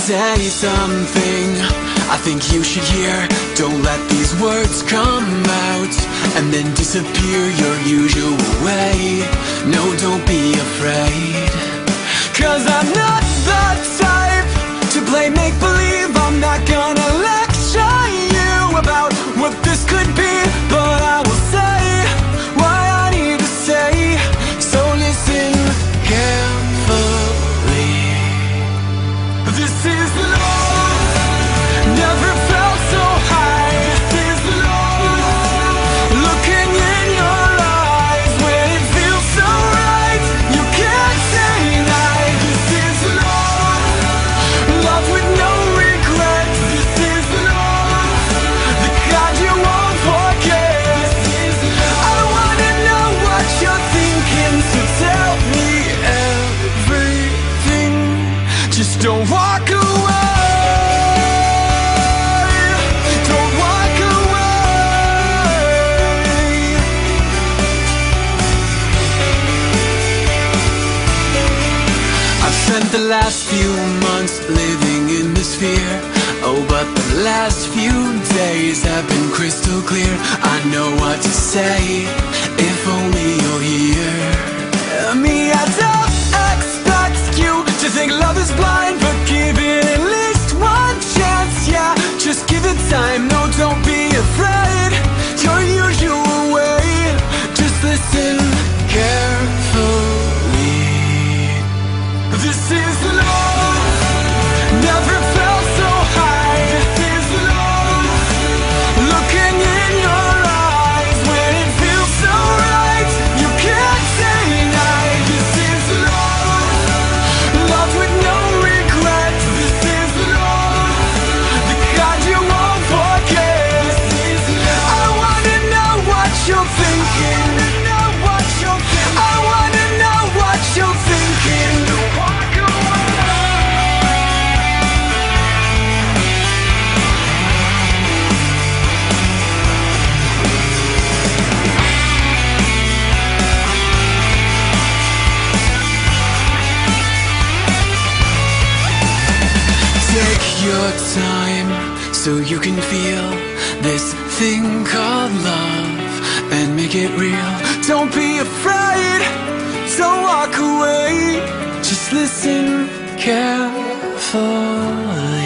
say something I think you should hear. Don't let these words come out and then disappear your usual way. No, don't be afraid, 'cause I'm not the type to play make-believe. I'm not gonna lecture you about what this could be, but I will say what I need to say. So listen carefully. This is love, never felt so high. This is love, looking in your eyes when it feels so right. You can't deny. This is love, love with no regrets. This is love, the kind you won't forget. This is love. I wanna know what you're thinking, so tell me everything. Just don't walk away. Don't walk away. I've spent the last few months living in this fear. Oh, but the last few days have been crystal clear. I know what to say, if only you're here. Me, I don't expect you to think love is blind, but give it at least one chance, yeah. Just give it time, no, don't be afraid. Your usual way, just listen carefully. This is love, never felt so high. This is love, looking in your eyes when it feels so right. You can't deny. This is love, love with no regrets. This is love, the kind you won't forget. This is love. I wanna know what you're thinking. I wanna know what you're thinking. Don't walk away. Take your time so you can feel this thing called love and make it real. Don't be afraid, don't walk away. Just listen carefully.